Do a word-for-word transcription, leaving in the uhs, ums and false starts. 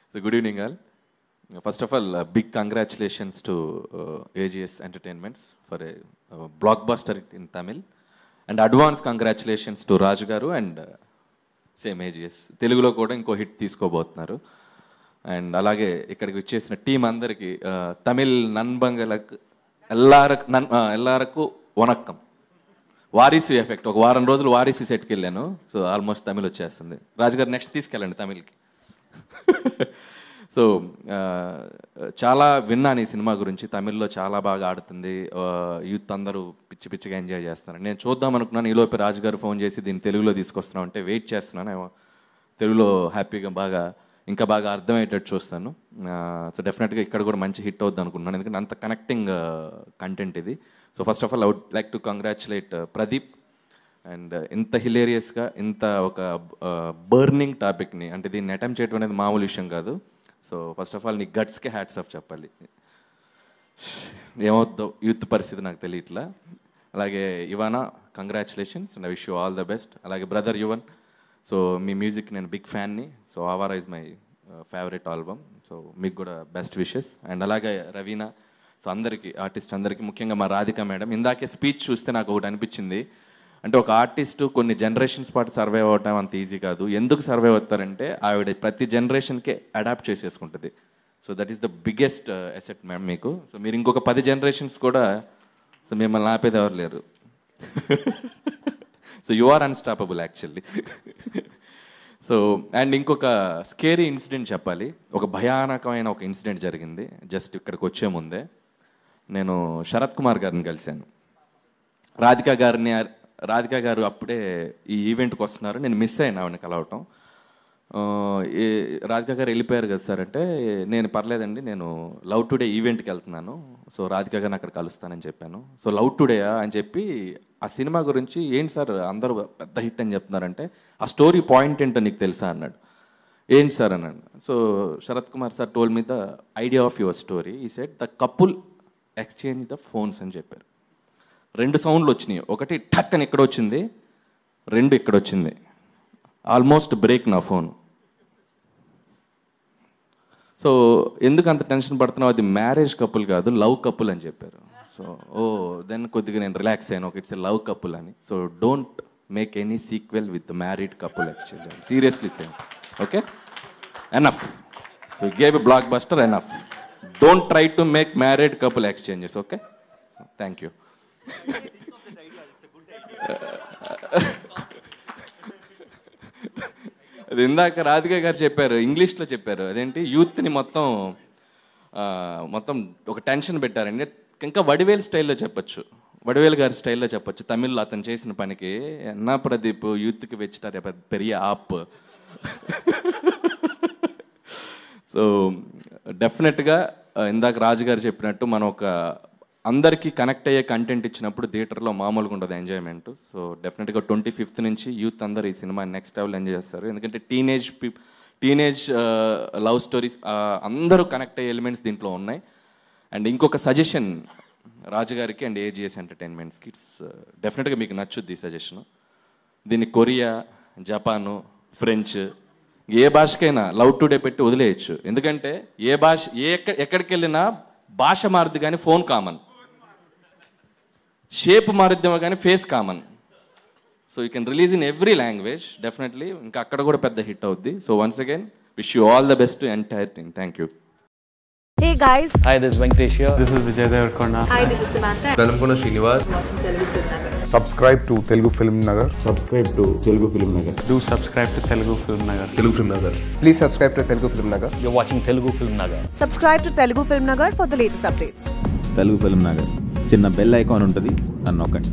So good evening all. First of all, uh, big congratulations to uh, A G S Entertainments for a uh, blockbuster in Tamil, and advance congratulations to Raju garu and uh, same A G S. Telugulo kuda inko hit తీసుకోబోతున్నారు. And అలాగే ఇక్కడికి వచ్చేసిన team అందరికి తమిళ్ నన్బంగలకు ఎల్లారకు ఎల్లారకు వనక్కం. Varisu effect ఒక వారం రోజులు వారీసు సెట్కి వెళ్ళాను. సో ఆల్మోస్ట్ తమిళ్ వచ్చేస్తుంది. రాజుగారు నెక్స్ట్ తీసుకెళ్ళండి తమిళ్కి. సో చాలా విన్నాను ఈ సినిమా గురించి. తమిళ్లో చాలా బాగా ఆడుతుంది, యూత్ అందరూ పిచ్చి పిచ్చిగా ఎంజాయ్ చేస్తున్నారు. నేను చూద్దాం అనుకున్నాను, ఈలోపే రాజుగారు ఫోన్ చేసి దీన్ని తెలుగులో తీసుకొస్తున్నాం అంటే వెయిట్ చేస్తున్నాను. తెలుగులో హ్యాపీగా బాగా ఇంకా బాగా అర్థమయ్యేటట్టు చూస్తాను. సో డెఫినెట్గా ఇక్కడ కూడా మంచి హిట్ అవుద్ది అనుకుంటున్నాను, ఎందుకంటే అంత కనెక్టింగ్ కంటెంట్ ఇది. So first of all I would like to congratulate Pradeep. And ఇంత హిలేరియస్గా ఇంత ఒక బర్నింగ్ టాపిక్ని, అంటే దీన్ని అటెంప్ట్ చేయడం అనేది మామూలు విషయం కాదు. సో ఫస్ట్ ఆఫ్ ఆల్ నీ గట్స్కే హ్యాట్స్ ఆఫ్ చెప్పాలి. ఏమవుద్దో యూత్ పరిస్థితి నాకు తెలియట్లా. అలాగే Ivana, congratulations and I wish you all the best. అలాగే బ్రదర్ యువన్, సో మీ మ్యూజిక్ నేను బిగ్ ఫ్యాన్ని. So Awara is my favourite album. So మీకు కూడా బెస్ట్ విషెస్. అండ్ అలాగే రవీనా, సో అందరికీ ఆర్టిస్ట్ అందరికీ, ముఖ్యంగా మా రాధిక మేడం. ఇందాకే స్పీచ్ చూస్తే నాకు ఒకటి అనిపించింది, అంటే ఒక ఆర్టిస్టు కొన్ని జనరేషన్స్ పాటు సర్వైవ్ అవ్వటం అంత ఈజీ కాదు. ఎందుకు సర్వైవ్ అవుతారంటే ఆవిడ ప్రతి జనరేషన్కే అడాప్ట్ చేసేసుకుంటుంది. So that is the biggest asset ma'am మీకు. సో మీరు ఇంకొక పది జనరేషన్స్ కూడా సో మిమ్మల్ని ఆపేది ఎవరు లేరు. So you are unstoppable actually. So and ఇంకొక స్కేరీ ఇన్సిడెంట్ చెప్పాలి. ఒక భయానకమైన ఒక ఇన్సిడెంట్ జరిగింది జస్ట్ ఇక్కడికి వచ్చే ముందే. నేను శరత్కుమార్ గారిని కలిశాను. రాధికా గారిని రాధికా గారు అప్పుడే ఈ ఈవెంట్కి వస్తున్నారు, నేను మిస్ అయినా ఆవిడని కలవటం. రాధికా గారు వెళ్ళిపోయారు కదా సార్ అంటే, నేను పర్లేదండి నేను లవ్ టుడే ఈవెంట్కి వెళ్తున్నాను, సో రాధికా గారిని అక్కడ కలుస్తానని చెప్పాను. సో లవ్ టుడేయా అని చెప్పి ఆ సినిమా గురించి ఏంటి సార్ అందరూ పెద్ద హిట్ అని చెప్తున్నారంటే, ఆ స్టోరీ పాయింట్ ఏంటో నీకు తెలుసా అన్నాడు. ఏంటి సార్ అన్నాడు. So Sharath Kumar sir told me the idea of your story. ఈ said the couple exchange the phones అని చెప్పారు. రెండు సౌండ్లు వచ్చినాయి, ఒకటి టక్ అని ఇక్కడ వచ్చింది, రెండు ఇక్కడ వచ్చింది. ఆల్మోస్ట్ బ్రేక్ నా ఫోన్. సో ఎందుకు అంత టెన్షన్ పడుతున్నావు, అది మ్యారేజ్ కపుల్ కాదు లవ్ కపుల్ అని చెప్పారు. సో ఓ దెన్ కొద్దిగా నేను రిలాక్స్ అయ్యాను, ఒక ఇట్స్ ఎ లవ్ కపుల్ అని. So don't make any sequel with married couple exchange. Seriously same. Okay, enough. So gave a blockbuster, enough. Don't try to make married couple exchanges. Okay, thank you. అది ఇందాక రాధిక గారు చెప్పారు, ఇంగ్లీష్లో చెప్పారు, అదేంటి యూత్ని మొత్తం మొత్తం ఒక టెన్షన్ పెట్టారండి. ఇంకా వడివేలు స్టైల్లో చెప్పచ్చు, వడివేలు గారి స్టైల్లో చెప్పచ్చు తమిళ్లో అతను చేసిన పనికి. ఎన్నా ప్రదీప్ యూత్కి వెచ్చిటారే పెరియ ఆప్. సో డెఫినెట్గా ఇందాక రాజుగారు చెప్పినట్టు మనం ఒక అందరికీ కనెక్ట్ అయ్యే కంటెంట్ ఇచ్చినప్పుడు థియేటర్లో మామూలుగా ఉండదు ఎంజాయ్మెంట్. సో డెఫినెట్గా ట్వంటీ ఫిఫ్త్ నుంచి యూత్ అందరూ ఈ సినిమా నెక్స్ట్ లెవెల్ ఎంజాయ్ చేస్తారు, ఎందుకంటే టీనేజ్ పీ టీనేజ్ లవ్ స్టోరీస్ అందరూ కనెక్ట్ అయ్యే ఎలిమెంట్స్ దీంట్లో ఉన్నాయి. అండ్ ఇంకొక సజెషన్ రాజుగారికి అండ్ ఏజిఎస్ ఎంటర్టైన్మెంట్స్కి, ఇట్స్ డెఫినెట్గా మీకు నచ్చుద్ది ఈ సజెషను. దీన్ని కొరియా, జపాను, ఫ్రెంచ్ ఏ భాషకైనా లవ్ టుడే పెట్టి వదిలేయచ్చు, ఎందుకంటే ఏ భాష ఏ ఎక్కడికి వెళ్ళినా భాష మారుద్ది కానీ ఫోన్ కామన్, షేప్ మారుద్దేమో కానీ face common. So you can release in every language definitely. ఇంకా అక్కడ కూడా పెద్ద హిట్ అవుద్ది. So once again wish you all the best to entire team. Thank you. Hey guys, hi, this is Venkatesh here. This is Vijay Devarkonda. Hi, this is Samantha. Nalamkona Srinivas. Watching Telugu FilmNagar. Subscribe to Telugu FilmNagar. Subscribe to Telugu FilmNagar. Do subscribe to Telugu FilmNagar. Telugu FilmNagar. Please subscribe to Telugu FilmNagar. You're watching Telugu FilmNagar. Subscribe to Telugu FilmNagar for the latest updates. Telugu film Nagar చిన్న bell icon ఉంటుంది, అని నొక్కండి.